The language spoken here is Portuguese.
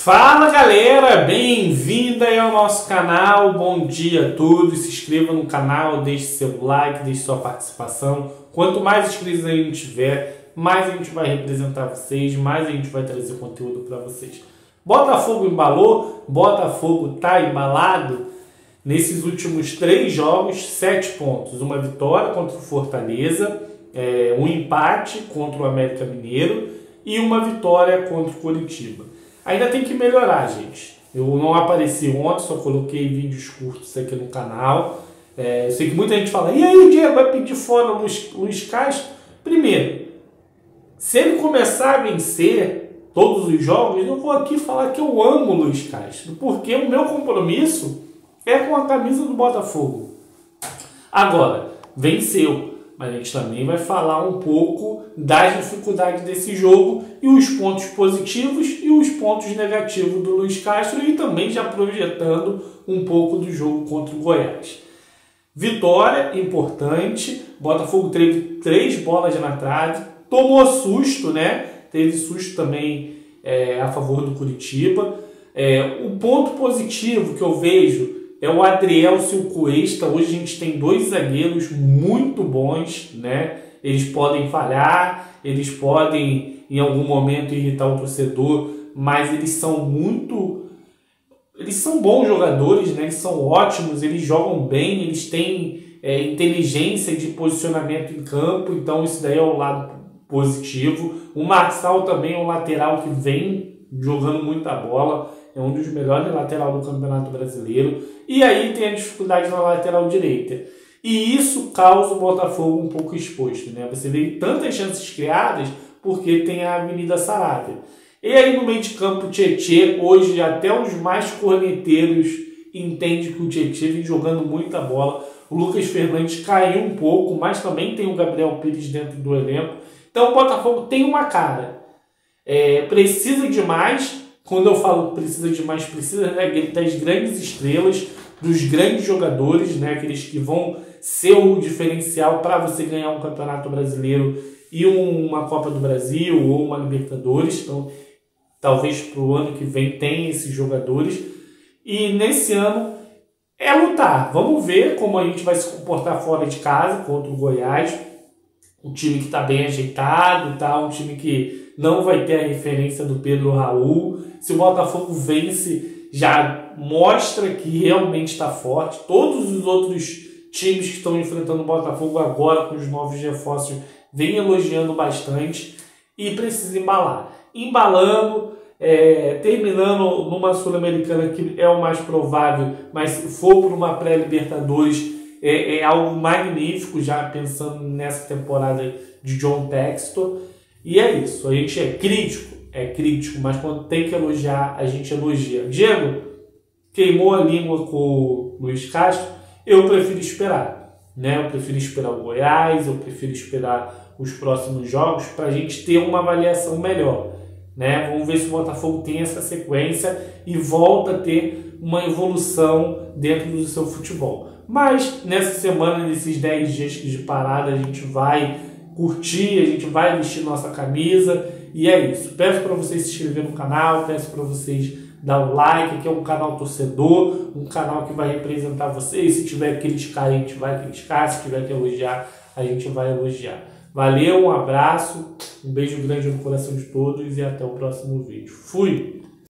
Fala galera, bem-vinda aí ao nosso canal, bom dia a todos, se inscreva no canal, deixe seu like, deixe sua participação. Quanto mais inscritos a gente tiver, mais a gente vai representar vocês, mais a gente vai trazer conteúdo para vocês. Botafogo embalou, Botafogo tá embalado. Nesses últimos 3 jogos, 7 pontos, uma vitória contra o Fortaleza, um empate contra o América Mineiro e uma vitória contra o Coritiba. Ainda tem que melhorar, gente. Eu não apareci ontem, só coloquei vídeos curtos aqui no canal. Eu sei que muita gente fala, e aí o Diego vai pedir fora o Luiz Castro? Primeiro, se ele começar a vencer todos os jogos, eu vou aqui falar que eu amo o Luiz Castro, porque o meu compromisso é com a camisa do Botafogo. Agora, venceu. Mas a gente também vai falar um pouco das dificuldades desse jogo e os pontos positivos e os pontos negativos do Luiz Castro e também já projetando um pouco do jogo contra o Goiás. Vitória importante, Botafogo teve 3 bolas na trave, tomou susto, né? Teve susto também a favor do Coritiba. O ponto positivo que eu vejo é o Adrielson e o Cuesta. Hoje a gente tem 2 zagueiros muito bons, né? Eles podem falhar, eles podem em algum momento irritar o torcedor, mas eles são bons jogadores, né? Eles são ótimos, eles jogam bem, eles têm inteligência de posicionamento em campo, então isso daí é o lado positivo. O Marçal também é um lateral que vem jogando muita bola, é um dos melhores laterais do Campeonato Brasileiro. E aí tem a dificuldade na lateral direita. E isso causa o Botafogo um pouco exposto, né? Você vê tantas chances criadas porque tem a Avenida Saravia. E aí no meio de campo o Tietê, hoje até os mais corneteiros entendem que o Tietê vem jogando muita bola. O Lucas Fernandes caiu um pouco, mas também tem o Gabriel Pires dentro do elenco. Então o Botafogo tem uma cara. Precisa de mais. Quando eu falo precisa de mais, precisa, né, das grandes estrelas, dos grandes jogadores, né, aqueles que vão ser o diferencial para você ganhar um Campeonato Brasileiro e uma Copa do Brasil ou uma Libertadores. Então, talvez para o ano que vem tenha esses jogadores. E nesse ano é lutar. Vamos ver como a gente vai se comportar fora de casa contra o Goiás. Um time que está bem ajeitado, tá? Um time que não vai ter a referência do Pedro Raul. Se o Botafogo vence, já mostra que realmente está forte. Todos os outros times que estão enfrentando o Botafogo agora com os novos reforços vêm elogiando bastante e precisa embalar. Embalando, terminando numa Sul-Americana que é o mais provável, mas se for para uma pré-Libertadores é algo magnífico, já pensando nessa temporada de John Textor. E é isso, a gente é crítico, mas quando tem que elogiar, a gente elogia. Diego, queimou a língua com o Luiz Castro, eu prefiro esperar, né? Eu prefiro esperar o Goiás, eu prefiro esperar os próximos jogos para a gente ter uma avaliação melhor, né? Vamos ver se o Botafogo tem essa sequência e volta a ter uma evolução dentro do seu futebol. Mas nessa semana, nesses 10 dias de parada, a gente vai curtir, a gente vai vestir nossa camisa e é isso. Peço para vocês se inscreverem no canal, peço para vocês dar um like, que é um canal torcedor, um canal que vai representar vocês. Se tiver que criticar, a gente vai criticar, se tiver que elogiar, a gente vai elogiar. Valeu, um abraço, um beijo grande no coração de todos e até o próximo vídeo. Fui!